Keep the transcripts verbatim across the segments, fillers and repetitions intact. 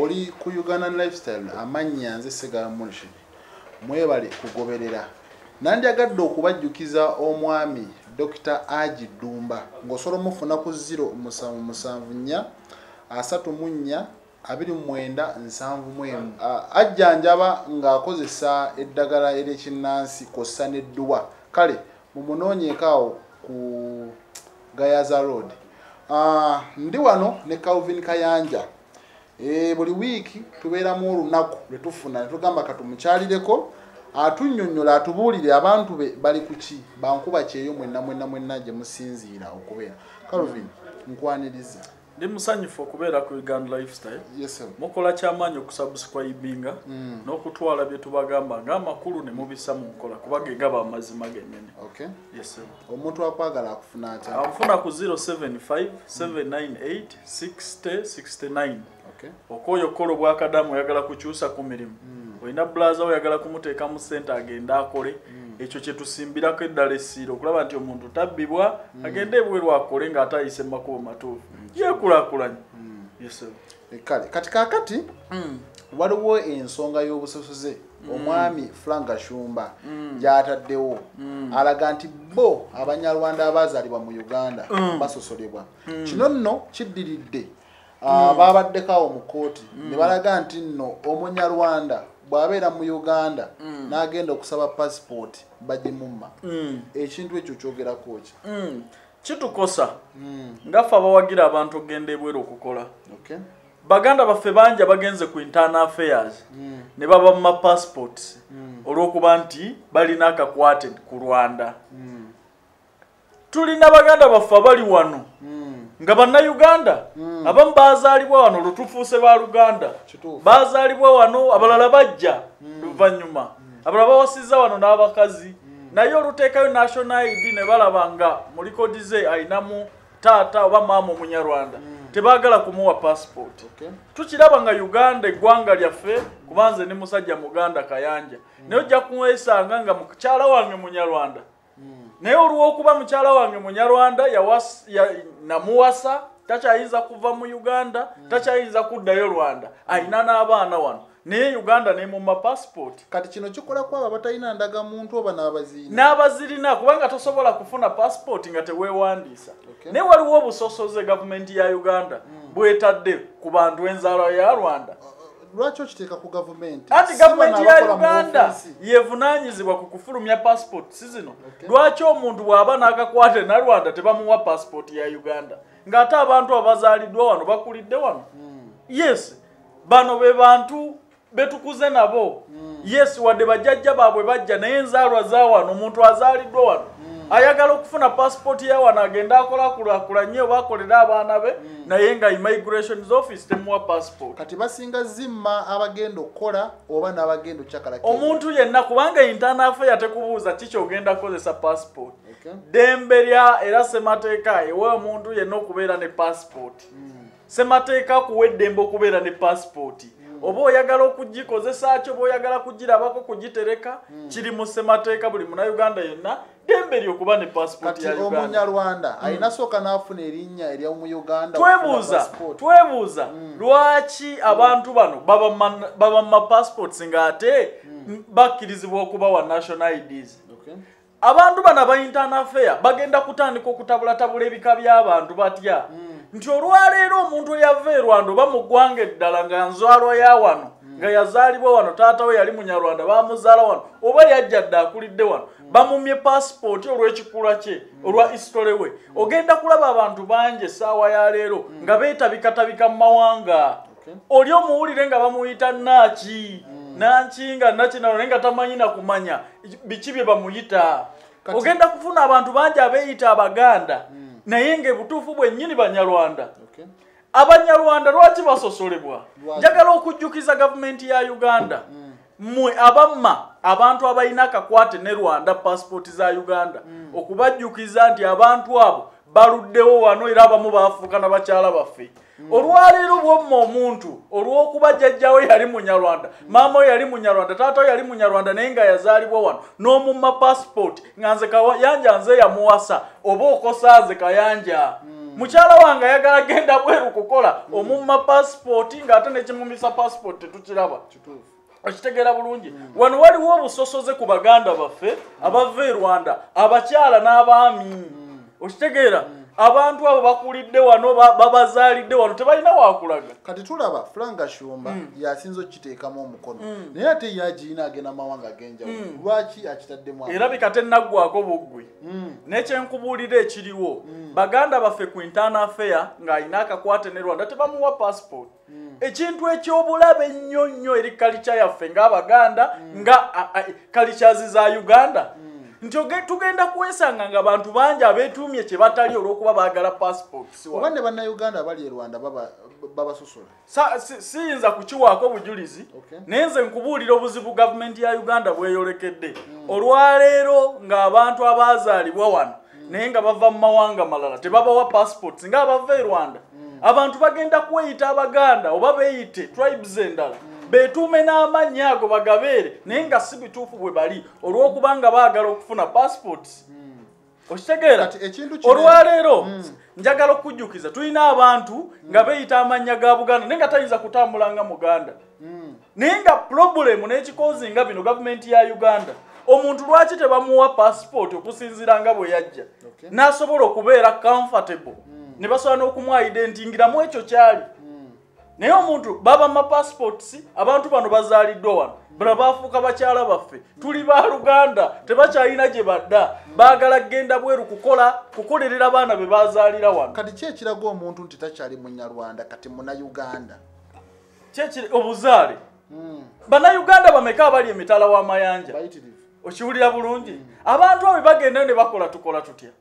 oli ku Ugandan Lifestyle amanya nze Segala Munshi mwebale kugoberera nandyagadde okubajjukiza omwami Doctor Aji Dumba ng'osobola mufuna ku zero musanvu musanvu nnya asatu mu nnya abiri mu mwenda nsanvu mu emu. Ajjanjaba ng'akozesa eddagala ery'ekinnansi kw'ossa n'edduwa. Kale mumunoonyeekaawo ku Gayaza Road. Uh, ndi wano ne Calvin Kayanja. E, buli wiiki tubeeramu olunaku lwe tufuna ne tugamba katumukyalireko atunnyonnyola atubuulire abantu be bali ku ki bankuba kyeyo mwenna mwenna mwenna gye musinziira okubeera. Calvin nkwaniriza. Ndi musanyufu okubeera ku Uganda Lifestyle. Yes sir. Mukola kyamaanyi okusubscribinga mm. n'okutwala bye tubagamba ng'amakulu ne mubisa mu nkola kubage gaba amazima gennyini. Okay. Yes sir. Omuntu akwagala akufuna atya? Afuna ku zero seven five seven nine eight six zero six nine. Okay. Okoyo kolo bwakadamu oyagala kukyusa ku mirimu. Mm. Oyina blaza oyagala kumuteeka mu center agenda akole. Mm. Ekyo kye tusimbirako eddala essiro okulaba nti omuntu tabbibwa mm. agende ebweru akole ng'atayise mu makubo matuufu. Mm. Yekulaakulanye. Mm. Yes sir. Kale kati kaakati mm. waliwo ensonga y'obusosoze mm. omwami Frank Gashumba mm. gy'ataddewo mm. alaga nti bo Abanyarwanda abazaalibwa mu Uganda mm. basosolebwa. Mm. Kino nno kiddiridde mm. babaddekawo mu kkooti mm. ne balaga nti nno Omunyarwanda bw'abeera mu Uganda mm. n'agenda okusaba passport bagimumma. Mm. Ekintu ekyo kyogerako ki? Mm. Kitukosa mm. ngaffe abawagira abantu ogenda ebweru okukola. Okay. Baganda baffe banja bagenze ku internal affairs mm. ne baba mu passports mm. olw'okuba nti balina akakwate ku Rwanda. Mm. Tulina Baganda baffe abali wano mm. nga bannayuganda mm. abamu bazaalibwa wano lutufuuse ba Luganda bazaalibwa wano abalala bajja mm. luvannyuma mm. abalala bawasizza wano n'abakazi mm. naye oluteekayo national I D ne balabanga mu likodi ze ayinamu taata oba maama Omunyarwanda mm. tebaagala kumuwa passport. Okay. Tukiraba nga Uganda eggwanga lyaffe kubanze ne musajja Muganda Kayanja mm. naye ojja kumwesanga nga mukyala wange Munyarwanda. Mm. Naye olw'okuba mukyala wange Munyarwanda yawasa ya, namuwasa takyayinza kuva mu Uganda mm. takyayinza kuddayo Rwanda ayina n'abaana wano naye Uganda ne mu passport. Kati kino kikola kwa abatalina ndaga muntu oba n'abazirina n'abazirina kubanga tosobola kufuna passport nga teweewandiisa. Okay. Naye waliwo obusosoze gavumenti ya Uganda mm. bwetadde ku bantu enzaalwa ya Rwanda. Lwaki okiteeka ku gavumenti? Ati gavumenti ya Uganda yevunaanyizibwa ku kufulumya passport si zino. Okay. Lwaki omuntu bw'aba n'akakwate na Rwanda tebamuwa passport ya Uganda ng'ate abantu abazaaliddwa wano bakulidde wano? Mm. Yes, bano be bantu betukuze nabo. Mm. Yes, wadde bajjajja baabwe bajja naye enzaalwa za wano omuntu azaaliddwa wano mm. ayagala okufuna passport ya wano agenda akola kulaakulanye oba akolera abaana be mm. naye nga immigration office temuwa passport. Kati basinga zimma abagenda okukola oba n'abagenda okyakalako omuntu yenna kubanga internal affairs tekubuuza kiki ogenda kukozesa passport. Okay. Dembe lya era semateeka ewe omuntu yenna okubeera ne passport. Mm. Semateeka kuwa eddembe okubeera ne passport. Mm. Oba oyagala okugikozesa kyo oba oyagala kugirabako kugitereka mm. kiri mu semateeka buli Munnayuganda yenna dembe lyo kuba ne passport ya Uganda. Kati Omunyarwanda mm. ayina sooka n'afuna erinnya erya mu Uganda. Twebuuza twebuuza mm. lwaki abantu bano baba man, baba ma passports ng'ate mm. bakkirizibwa okuba wa national I Ds. Okay. Abantu bana ba internal affairs bagenda kutandika okutabula tabula ebika by'abantu batya mm. nti olwaleero omuntu yava e Rwanda oba mu ggwanga eddala nga nzaalwa ya wano mm. nga yazaalibwa wano taata we yali Munyarwanda bamuzaala wano oba yajja dda akulidde wano mm. bamumye passport olw'ekikula kye mm. olwa history we mm. ogenda kulaba abantu bangi essaawa ya leero mm. nga beetabikatabika mu mawanga. Okay. Oli omuwulire nga bamuyita Naaki mm. Nankinga Nakinalo naye nga tamanyi na kumanya biki bye bamuyita. Ogenda kufuna abantu bangi abeeyita Abaganda mm. naye ng'ebutuufu bwennyini Banyarwanda. Okay. Abanyarwanda lwaki basosolebwa? Njagala okujjukiza gavumenti ya Uganda mm. mmwe abamma abantu abalina akakwate ne Rwanda passport za Uganda mm. okubajjukiza nti abantu abo baluddewo wano era abamu baafuuka na bakyala baffe. Mm. Olwaleero bw'omma omuntu olw'okuba jjajjawe yali Munyarwanda mm. maama we yali Munyarwanda taata we yali Munyarwanda naye nga yazaalibwa wano n'omumma passport nga nze Kayanja nze yamuwasa oba okosa nze Kayanja mm. mukyala wange ayagala genda bweru kukola omumma passport nga ate nekimumisa passport tetukiraba okitegeera bulungi wano waliwo obusosoze ku baganda baffe abava e Rwanda abakyala n'abaami okitegeera abantu abo bakulidde wano babazaalidde wano tebalina wakulaga kati tulaba Frank Gashumba yasinzo kiteekamu omukono naye ate yagiina agenda mawanga agenjawulo lwaki akitaddemu era bikate naggwako buggwi n'ekyenkubuulira ekiriwo baganda baffe ku internal affair ng'ayina akakwate ne Rwanda tebamuwa passport ekintu ekyobulabe ennyo nnyo eri kalicha yaffe ng'abaganda nga kalichazi za Uganda nti tugenda kwesanga nga abantu bangi abeetuumye kye batali olw'okuba baagala passports oba ne bannayuganda bali e Rwanda babasosola siyinza kukiwaako bujulizi naye nze nkubuulira obuzibu gavumenti ya Uganda bweyolekedde olwaleero ng'abantu abaazaalibwa wano naye nga bava mu mawanga malala tebabawa passports ng'abava e Rwanda abantu bagenda kweyita abaganda oba beeyite tribes endala betuume n'amannya ago bagabeere naye nga si bituufu bwe bali olw'okuba nga baagala okufuna passports okitegeera olwaleero njagala okujjukiza tulina abantu nga beeyita amannya ga Buganda naye nga tayinza kutambula nga Muganda naye nga problemu n'ekikozi nga bino gavumenti ya Uganda omuntu lwaki tebamuwa passport okusinziira nga bwe yajja n'asobola okubeera comfortable ne basobola n'okumuwa identingiramu ekyo kyali naye omuntu baba ma passports abantu bano bazaaliddwa wano bano bafuuka bakyala baffe tuli ba Luganda tebakyalina gye badda baagala kgenda bweru kukola kukolerera abaana be bazaalira wano kati ki ekiraga omuntu nti takyali munyarwanda kati munayuganda kyekiri obuzaale bannayuganda bameka abali emitala w'amayanja okiwulira bulungi abantu abo bagenda ne bakola tukola tutya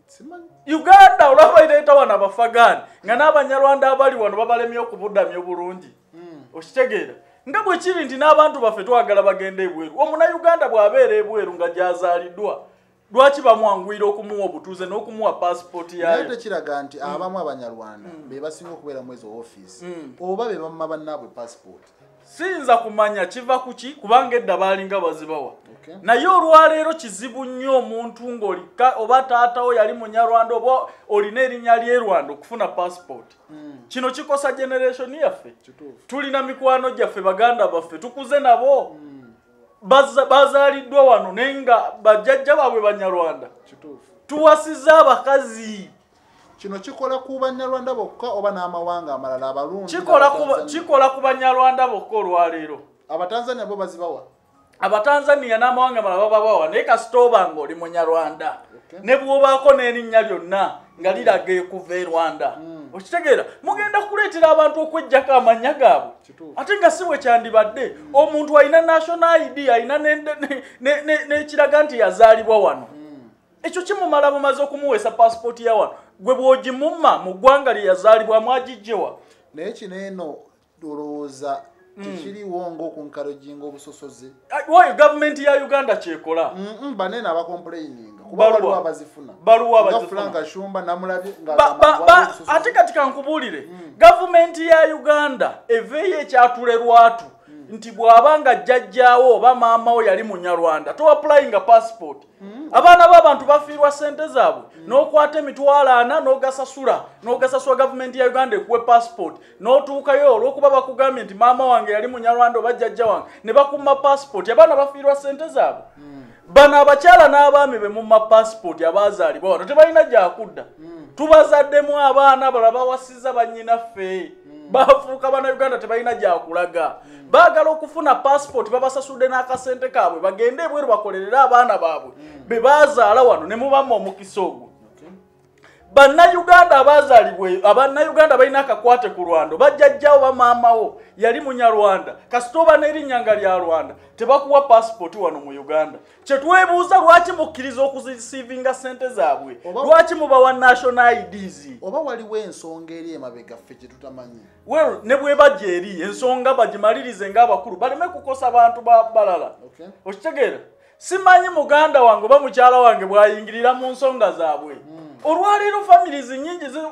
Uganda olaba ireeta wano abafagani nga n'Abanyarwanda abali wano babalemye okubudamya obulungi okitegeera nga bwe kiri nti n'abantu baffe twagala bagenda ebweru omunayuganda bw'abeera ebweru nga gyazaaliddwa lwaki bamwanguyira okumuwa obutuuze n'okumuwa passport yayo naye tekiraga nti abamu Abanyarwanda be basinga okubeera mu ezo ofiisi oba be bamma bannaabwe passport siyinza kumanya kiva kuki kubanga edda baalinga bazibawa naye olwaleero kizibu nnyo omuntu ng'olika oba taatawo yali munyarwanda oba olina erinnya ly'e Rwanda okufuna passport kino kikosa generation yaffe tulina mikwano gyaffe baganda baffe tukuze nabo bazaaliddwa wano naye nga bajjajja baabwe Banyarwanda tuwasiza abakazi kino kikola ku Banyarwanda bokka oba n'amawanga amalala abalungi kikola ku Banyarwanda bokka olwaleero Abatanzania bo bazibawa Abatanzania n'amawanga amalala babawa naye kasita oba ng'oli Munyarwanda ne bw'obaako n'erinnya lyonna nga liraga ekuva e Rwanda okitegeera mugenda kuleetera abantu okweggyako amannya gaabwe ate nga si bwe kyandibadde omuntu alina national I D alina n'ekiraga nti yazaalibwa wano ekyo kimumala bumaze okumuweesa passport ya wano gwe bw'ogimumma mu ggwanga lye yazaalibwamu agijjewa naye kino eno olowooza tekiriwo ng'okunkalojinga obusosoze wayo gavumenti ya Uganda kyekola banene abakomplaininga kuba waliwo abazifuna baluwa abazifuna Frank Gashumba namulabye ate kati kankubuulire gavumenti ya Uganda eveeyo ekyatule lwatu nti bw'abanga jjajjaawo oba maamawo yali munyarwanda to applyinga passport abaana b'abantu bafiirwa ssente zaabwe n'okwata emitwalo ana n'ogasasula n'ogasasula gavumenti ya Uganda ekuwe passport n'otuukayo olw'okuba bakugambye nti maama wange yali munyarwanda oba jjajja wange ne bakumma passport abaana bafiirwa ssente zaabwe bano abakyala n'abaami be mumma passport abaazaalibwa wano tebalina gyakudda tubazaddemu abaana bala bawasiza bannyinaffe bafuuka bannayuganda tebalina gyakulaga baagala okufuna passport babasasudde n'akasente kaabwe bagende ebweru bakolerera abaana baabwe be baazaala wano ne mubamma omukisa ogwo bannayuganda abaazaalibwe abannayuganda balina akakwate ku Rwanda bajjajjawo bamaamawo yali munyarwanda kasita oba n'erinnya nga lya Rwanda tebakuwa passport wano mu Uganda kyetwebuuza lwaki mukkiriza okuzisiivinga ssente zaabwe lwaki mubawa national I Ds oba waliwo ensonga eri emabega ffe kye tutamanyi well ne bwe bajja eri ensonga bagimalirize ng'abakulu baleme kukosa bantu balala okitegeera simanyi muganda wange oba mukyala wange bw'ayingirira mu nsonga zaabwe olwaleero families nyingi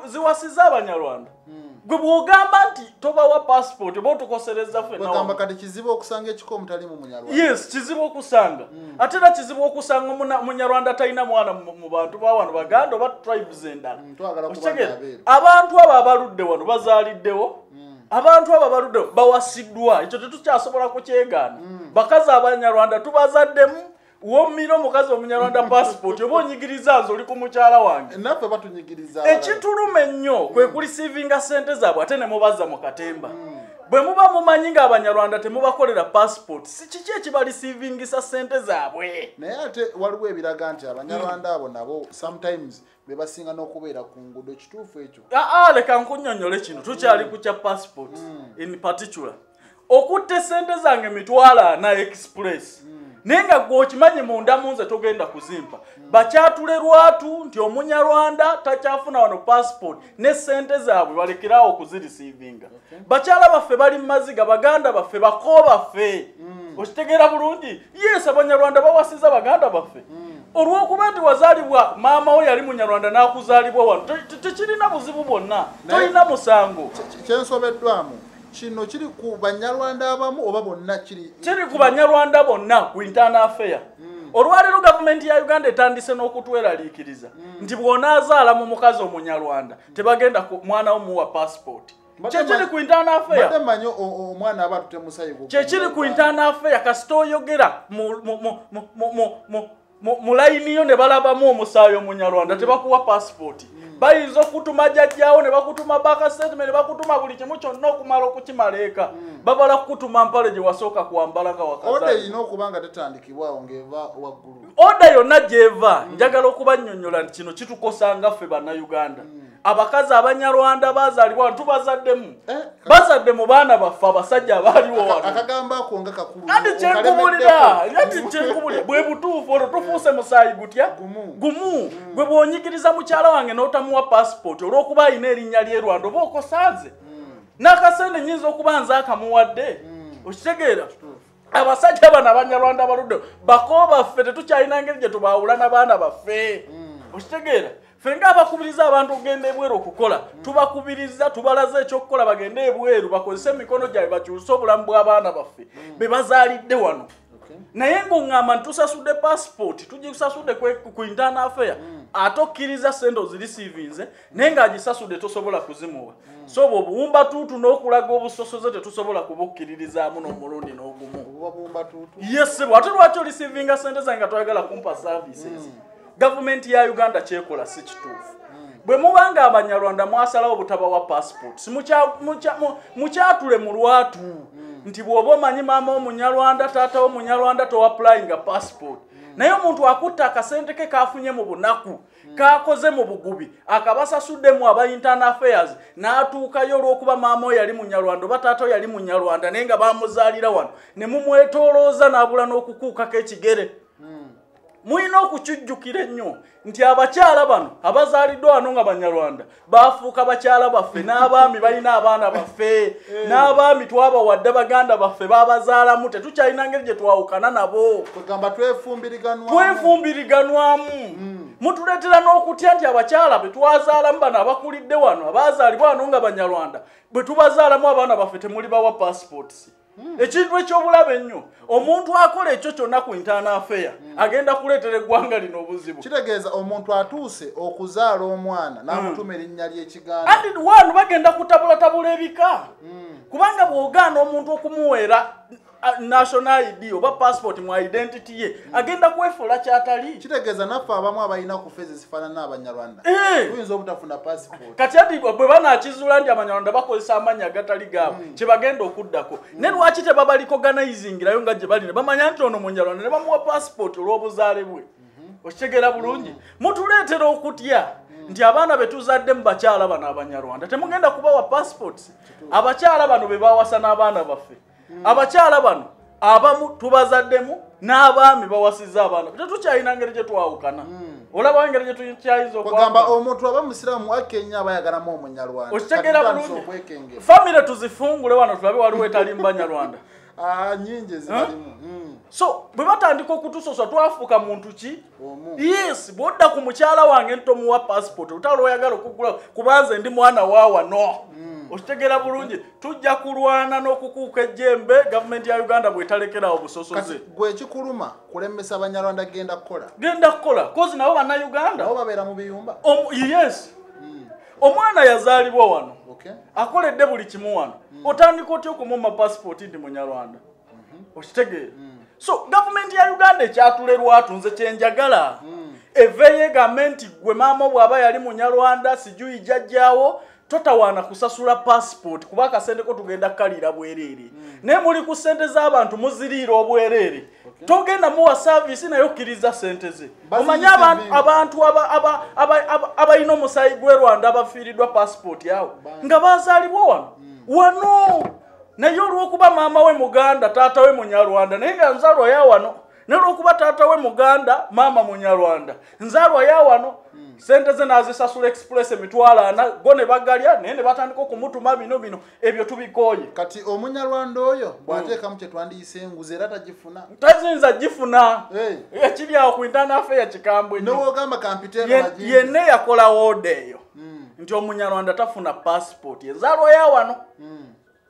ziwasiza Abanyarwanda gwe bwogamba nti tobawa passport oba otukosereza ffe nawo bagamba kati kizibu okusanga ekiko mutali mu Munyarwanda yes kizibu okusanga ate era kizibu okusanga Munyarwanda talina mwana mu bantu ba wano Baganda oba tribes endala abantu abo abaludde wano bazaaliddewo abantu abo abaluddewo bawasiddwa ekyo tetukyasobola kukyegaana bakazi Abanyarwanda tubazaddemu womiro mukazi Omunyarwanda passport oba onyigiriza nze oli ku mukyala wange naffe batunyigiriza ekitulume nnyo kwe kulisivinga sente zaabwe ate ne mubaza mu katemba bwe muba mumanyi nga Abanyarwanda temubakolera passport si kiki ekibalisiivingisa sente zaabwe naye ate waliwo ebiraga nti Abanyarwanda abo nabo sometimes be basinga n'okubeera ku nguudo kituufu ekyo aa leka nkunnyonnyole kino tukyali ku kya passport in particular okutte sente zange mitwalo ana express nenga gwokimanyi munda munze togenda kuzimpa bakyatule Lwatu nti Omunyarwanda takyafuna wano passport ne sente zaabwe balekerawo okuzirisiivinga bakyala baffe bali maziga Baganda baffe bako baffe okitegeera bulungi yes Abanyarwanda bawasiza Baganda baffe olw'okuba nti wazaalibwa maama wo yali Munyarwanda n'akuzaalibwa wano tekirina buzibu bwonna tolina musango kyensobeddwamu kino kiri ku Banyarwanda abamu oba bonna kiri kiri ku Banyarwanda bonna ku internal affair olwaleero gavumenti ya Uganda etandise n'okutweraliikiriza nti bw'onaazaala mu mukazi Omunyarwanda tebagenda mwana wo muwa passport kyekiri ku internal affair bate manyo omwana aba tutemusayigo kyekiri ku internal affair kasita oyogera mu layini yo ne balabamu omusaayi Omunyarwanda tebakuwa passport bayinza okutuma jjajjaawo ne bakutuma baka statement ne bakutuma buli kimu kyonna okumala okukimaleeka babala kukutuma mpale gye wasooka kwambala nga wakaza oda ino okubanga tetandikibwawo ng'eva waggulu oda yonna gy'eva njagala okubannyonnyola nti kino kitukosanga ffe bannayuganda abakazi Abanyarwanda bazaalibwa tubazaddemu bazadde mu baana baffe abasajja abaaliwo wano akagamba ako nga kakulu ati kyenkubulira ati kyenkubulira bwe butuufu olwo tufuuse musaayi gutya gumu gwe bw'onyigiriza mukyala wange n'otamuwa passport olw'okuba alina erinnya ly'e Rwanda oba okosanze n'akasente nnyinza okuba nze akamuwadde okitegeera abasajja bano Abanyarwanda abaludde bako baffe tetukyalina ngeri gye tubaawula n'abaana baffe okitegeera fenga abakubiriza abantu okugenda ebweru okukola tubakubiriza tubalaze ekyokukola bagende ebweru bakozese emikono gyabwe bakyuse obulamu bw'abaana baffe be bazaalidde wano naye ng'oŋŋamba ntusasudde passport tugisasudde ku internal affair ate okkiriza sente ozirisiivinze naye ng'agisasudde tosobola kuzimuwa so obwo obuwumba tuutu n'okulaga obusosoze tetusobola kubukkiririzaamu n'omulundi n'ogumu yesebwa ate lwaki olisiivinga sente zange nga toyagala kumpa services Government ya Uganda kyekola si kituufu bwe mubanga Abanyarwanda mwasalawo butabawa passport mukyatule mu Lwatu nti bw'oba omanyi maama Omunyarwanda taata Omunyarwanda to applying passport naye omuntu akutta akasente ke kafunye mu bunaku kakoze mu bugubi akabasasuddemu aba internal affairs n'atuukayo olw'okuba maama yali Munyarwanda oba taata yali Munyarwanda naye nga bamuzaalira wano ne mumwetoolooza n'abula n'okukuukako ekigere mulina okukijjukira ennyo nti abakyala bano abazaaliddwa wano nga Banyarwanda baafuuka bakyala baffe n'abaami balina abaana baffe n'abaami twabawadde Baganda baffe baabazaalamu tetukyalina ngeri gye twawukana nabo kugamba twefumbiriganwamu twefumbiriganwamu mutuleetera n'okutya nti abakyala be twazaalamu bano abakulidde wano abaazaalibwa wano nga Banyarwanda bwe tubazaalamu abaana baffe temuli bawa passports ekintu ekyobulabe ennyo omuntu akola ekyo kyonna ku internal affair agenda kuleetera eggwanga lino obuzibu kitegeeza omuntu atuuse okuzaala omwana n'amutuma erinnya ly'Ekiganda andi wano bagenda kutabulatabula ebika kubanga bw'ogaana omuntu okumuweera national I D oba passport mu identity ye agenda kwefuula kyatali kitegeeza naffe abamu abalina ku fezi zifaanana n'Abanyarwanda tuyinza obutafuna passport kati ati bwe banaakizuula nti Abanyarwanda bakozesa amannya agatali gaabwe kye bagenda okuddako ne lwaki tebabaliko organizingirayo nga gye bali ne bamanya nti ono Munyarwanda ne bamuwa passport olw'obuzaale bwe okitegeera bulungi mutuleetera okutya nti abaana be tuzadde mu bakyala bano Abanyarwanda temugenda kubawa passports abakyala bano be bawasa n'abaana baffe abakyala bano abamu tubazaddemu n'abaami bawasiza abaana tetukyalina ngeri gye twawukana olaba ngeri gye tukyayinza okugamba omuntu aba musiraamu akenya abayagalamu Omunyarwanda okitegeera bulungi famire tuzifungule wano tulabe waliwo etali mu Banyarwanda ah nyingi zibalimu mm. So bwe batandika okutusosa twafuuka muntu ki yes bodda ku mukyala wange ntomuwa passport utalo oyagala okugula kubanze ndi mwana wawa no mm. Okitegera bulungi tujja kulwana n'okukuuka ejjembe government ya Uganda bwetalekera obusosoze gwe kikuluma kulemmesa Abanyarwanda genda kukola genda kukola kozi nabo bana Uganda nabo babeera mu biyumba yes mm. Omwana yazaalibwa wano okay. Akoledde buli kimu wano mm. Otandika otya okumumma passport ndi Munyarwanda mm -hmm. Okitegere mm. So government ya Uganda ekyatulerwa atunze kyenjagala mm. Eveye government gwe mama bwaba yali Munyarwanda sijui jajjawo totawana kusasula passport kuba kasente ko tugenda kalira bwerere mm. Ne muli ku sente z'abantu muzirira obwerere okay. Togenda muwa service nayo kiriza sente ze omanya abantu abantu aba aba aba abayina omusayi gwe Rwanda abafiiridwa passport yawo nga bazaalibwa wano mm. Wano naye olw'okuba maama we Muganda taata we Munyarwanda naye nga nzaalwa ya wano n'olw'okuba taata we Muganda maama Munyarwanda nzaalwa ya wano mm. Sente ze nazisasula express emitwala ana gone bagalya naye ne batandika okumutuma bino bino ebyo tubikoye kati Omunyarwanda oyo bw'ateeka mu kye twandiyise enguzi era tagifuna tazinza gifuna hey. Ekiri awo ku internal affair kikambwe n'ogamba kampiteero magindi yenna yakola wode eyo mm. Nti Omunyarwanda tafuna passport enzaalwa ya wano mm.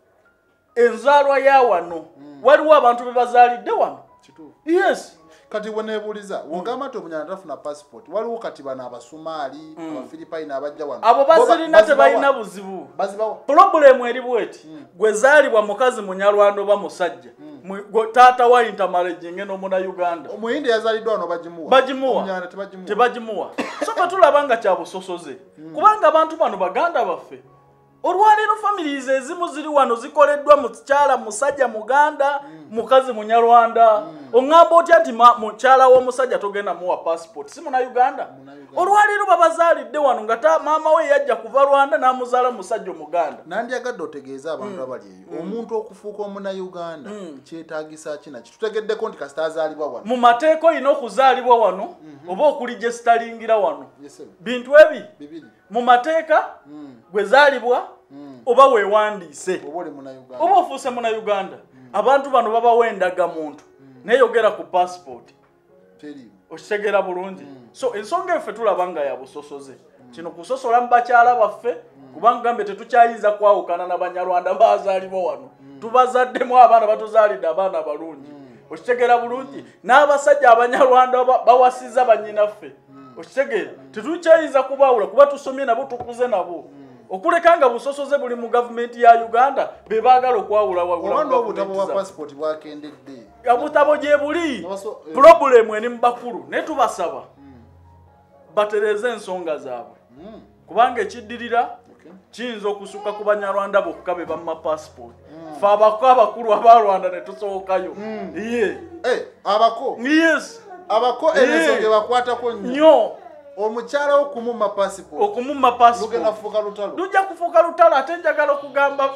Enzaalwa ya wano mm. Waliwo abantu be bazaalidde wano kituufu yes kati weneebuuliza wogamba nti Omunyarwanda tafuna passport waliwo kati bano Abasumaali mm. Abafilipine abajja wano abo bazirina tebalina buzibu bazibawa problem eri bweti mm. Gwe zaalibwa mukazi Munyarwanda oba musajja mm. Taata wa intermarriage ngeno muna Uganda Omuyindi yazaliddwa wano bagimuwa bagimuwa Omunyarwanda tebagimuwa tebagimuwa so katulabanga kya busosoze mm. Kubanga abantu bano baganda baffe olwaliro families ezimu ziri wano zikoleddwa mu kyala musajja Muganda mm. Mukazi Munyarwanda mm. Ongamba otya nti mukyala w'omusajja togenda muwa passport si muna Uganda olwaliro babazaalidde wano nga ta maama we yajja kuva Rwanda n'amuzaala musajja Muganda nandyagadde otegeeza abantu abali eyo mm. Omuntu okufuuka omuna Uganda mm. Kyetaagisa kina kitutegeddeko nti kasita azaalibwa wano mu mateeko ino okuzaalibwa wano mm -hmm. Oba okuligestalingira wano yes, bintu ebi bibiri mu mateeka mm. Gwe zaalibwa mm. Oba wewandiise oba ofuuse muna Uganda mm. Abantu bano baba wendaga muntu mm. Neyogera ku passport teri okitegera bulungi mm. So ensonga effe tulabanga ya busosoze mm. Kino kusosola mu bakyala baffe mm. Kubanga gambe tetukyayiza kwawukana n'Abanyarwanda bazaalibwa wano mm. Tubazaddemu abaana batuzaalidde abaana balungi mm. Okitegera bulungi mm. N'abasajja Abanyarwanda bawasiza bannyinaffe mm. Okitegera mm. Tetukyayiza kubawula kuba tusomye nabo tukuze nabo mm. Okulekanga busosoze buli mu government ya Uganda bebaagala okwawula wawula obano obutabo bwa passport bwakendedde abutabo gye buli problem eni mbakulu ne tubasaba mm. Batereze ensonga zaabwe mm. Kubanga ekiddirira okay. Kiyinza okusuka ku Banyarwanda bokka be bamma passport mm. Fa abako abakulu abalwanda ne tusookayo mm. Iye eh abako yes abako enesonge bakwatako nnyo omukyala okumumma passport okumumma passport lugenda kufuuka lutalo lujja kufuuka lutalo ate njagala okugamba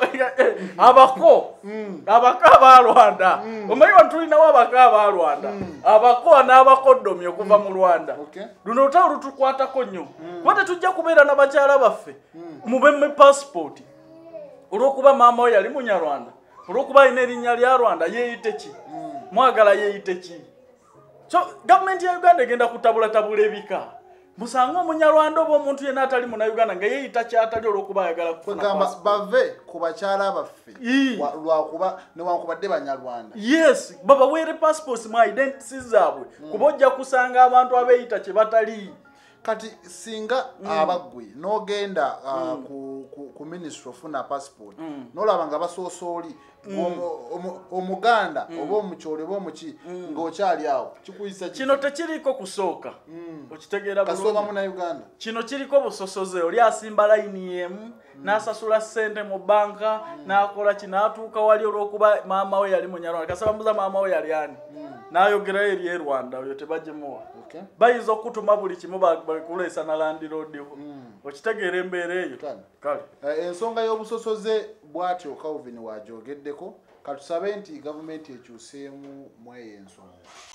abako mm. Abako abalwanda mm. Omanyi wano tulinawo abako abalwanda mm. Abako n'abakoddomi okuva mm. mu Rwanda okay. Luno lutalo lutukwatako nnyo mm. Kuba tetujja kubeera n'abakyala baffe mm. Mubemme passport olw'okuba maama we yali Munyarwanda olw'okuba alina erinnya lya Rwanda yeeyite ki mm. Mwagala yeeyite ki So government ya Uganda egenda kutabula tabula ebika Musanga Munyarwanda oba omuntu yenna atali muna Uganda nga yeeyita kyatali olw'okuba ayagala kufuna passport bave ku bakyala baffe lwakuba newankubadde Banyarwanda yes baba weere passports mu identities zaabwe mm. Kuba ojja kusanga abantu abeeyita kye batali kati singa mm. Abaggwe n'ogenda uh, mm. ku, ku, ku ministry ofuna passport mm. N'olaba nga basoosooli mm. Omuganda mm. Oba omukyole oba omuki mm. Ng'okyali awo kikuyisa kino tekiriko kusooka mm. Okitegeera kasooka muna Uganda kino kiriko busosoze oli asimba layini yemu mm. N'asasula ssente mu banka mm. N'akola kinaatuuka wali olw'okuba maama we yali Munyarwanda kasaba mbuza maama we yali ani mm. N'ayogera eri e Rwanda oyo tebagimuwa okay. Bayinza okutuma buli kimu bakuleesa na Land Road mm. Okitegeera embeera eyo kale uh, ensonga y'obusosoze bw'atyo Calvin waajogeddeko katusabe nti gavumenti ekyuseemu mu eyo ensonga